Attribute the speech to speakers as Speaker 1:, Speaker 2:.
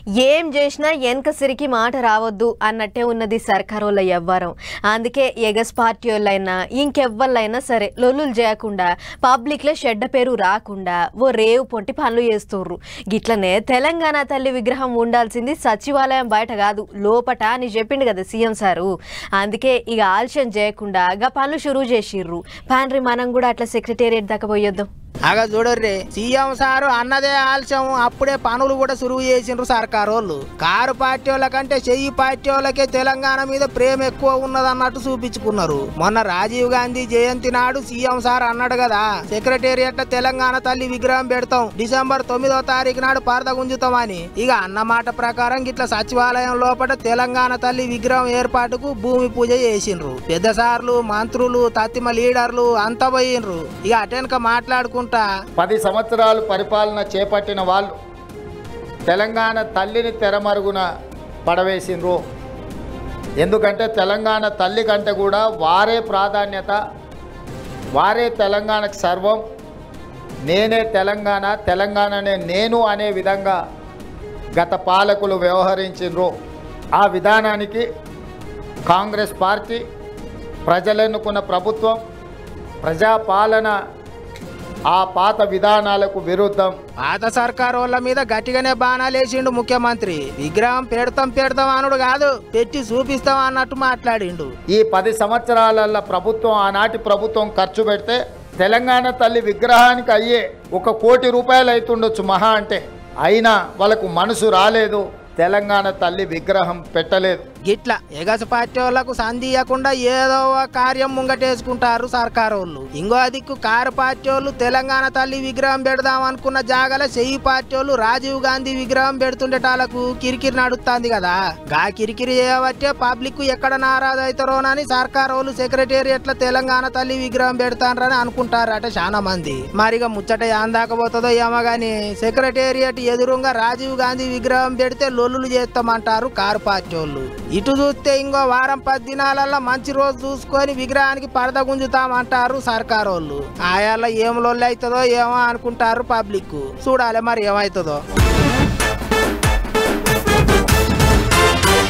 Speaker 1: ఏం చేసినా వెనకసిరికి మాట రావద్దు అన్నట్టే ఉన్నది సర్కారోళ్ళ వ్యవహారం. అందుకే ఎగస్ పార్టీ వాళ్ళైనా ఇంకెవ్వళ్ళైనా సరే లొల్లులు చేయకుండా పబ్లిక్లో చెడ్డ పేరు రాకుండా ఓ రేవు పొంటి పనులు చేస్తుర్రు. గిట్లనే తెలంగాణ తల్లి విగ్రహం ఉండాల్సింది సచివాలయం బయట కాదు లోపట అని చెప్పిండు కదా సీఎం సారు. అందుకే ఇక ఆలస్యం చేయకుండా గా పనులు షురూ చేసిర్రు. పాండ్రి మనం కూడా అట్లా సెక్రటేరియట్ దాకా పోయొద్దాం.
Speaker 2: అగా చూడర్రే, సీఎం సారు అన్నదే ఆలస్యం, అప్పుడే పనులు కూడా సురువు చేసిండ్రు సర్కారోళ్ళు. కారు పార్టీ వాళ్ళ కంటే చెయ్యి పార్టీ వాళ్ళకే తెలంగాణ మీద ప్రేమ ఎక్కువ ఉన్నదన్నట్టు చూపించుకున్నారు. మొన్న రాజీవ్ గాంధీ జయంతి నాడు సీఎం సార్ అన్నాడు కదా, సెక్రటేరియట్ తెలంగాణ తల్లి విగ్రహం పెడతాం, డిసెంబర్ 9వ తారీఖు నాడు పరద గుంజుతామని. ఇక అన్నమాట ప్రకారం గిట్ల సచివాలయం లోపల తెలంగాణ తల్లి విగ్రహం ఏర్పాటుకు భూమి పూజ చేసిండ్రు. పెద్ద సార్లు, మంత్రులు, తత్తిమ లీడర్లు అంతా పోయిండ్రు. ఇక అటెనక మాట్లాడుకుంటా
Speaker 3: 10 సంవత్సరాలు పరిపాలన చేపట్టిన వాళ్ళు తెలంగాణ తల్లిని తెరమరుగున పడవేసిండ్రు. ఎందుకంటే తెలంగాణ తల్లి కంటే కూడా వారే ప్రాధాన్యత, వారే తెలంగాణకు సర్వం, నేనే తెలంగాణ, తెలంగాణనే నేను అనే విధంగా గత పాలకులు వ్యవహరించిండ్రు. ఆ విధానానికి కాంగ్రెస్ పార్టీ, ప్రజలెన్నుకున్న ప్రభుత్వం, ప్రజాపాలన ఆ పాత విధానాలకు విరుద్ధం.
Speaker 2: పాత సర్కారు వాళ్ళ మీద గట్టిగానే బాణాలేసిండు ముఖ్యమంత్రి. విగ్రహం పెడతాం అనుడు కాదు, పెట్టి చూపిస్తాం అన్నట్టు మాట్లాడిండు.
Speaker 3: ఈ 10 సంవత్సరాల ప్రభుత్వం, ఆనాటి ప్రభుత్వం ఖర్చు పెడితే తెలంగాణ తల్లి విగ్రహానికి అయ్యే 1 కోటి రూపాయలు అవుతుండొచ్చు మహా అంటే. అయినా వాళ్ళకు మనసు రాలేదు, తెలంగాణ తల్లి విగ్రహం పెట్టలేదు.
Speaker 2: గిట్ల ఎగస పార్టీ వాళ్ళకు సంధియకుండా ఏదో ఒక కార్యం ముంగటేసుకుంటారు సర్కారు వాళ్ళు. ఇంకో దిక్కు కారు పార్టీ వాళ్ళు తెలంగాణ తల్లి విగ్రహం పెడదాం అనుకున్న జాగల చెయ్యి పార్టీ వాళ్ళు రాజీవ్ గాంధీ విగ్రహం పెడుతుండేటాలకు కిరికిరి నడుస్తుంది కదా. గా కిరికిరి చేయబట్టే పబ్లిక్ ఎక్కడ నారాజు అవుతారోనని సర్కారు వాళ్ళు సెక్రటేరియట్ల తెలంగాణ తల్లి విగ్రహం పెడతారని అనుకుంటారట చాలా మంది. మరిగా ముచ్చట ఏందాకపోతుందో ఏమో గాని సెక్రటేరియట్ ఎదురుగా రాజీవ్ గాంధీ విగ్రహం పెడితే లొల్లులు చేస్తామంటారు కారు పార్టీ వాళ్ళు. ఇటు చూస్తే ఇంకో వారం 10 దినాలల్లో మంచి రోజు చూసుకొని విగ్రహానికి పరద గుంజుతామంటారు సర్కారోళ్ళు. ఆయాల ఏం లొల్లు అవుతుందో ఏమో అనుకుంటారు పబ్లిక్. చూడాలి మరి ఏమవుతుందో.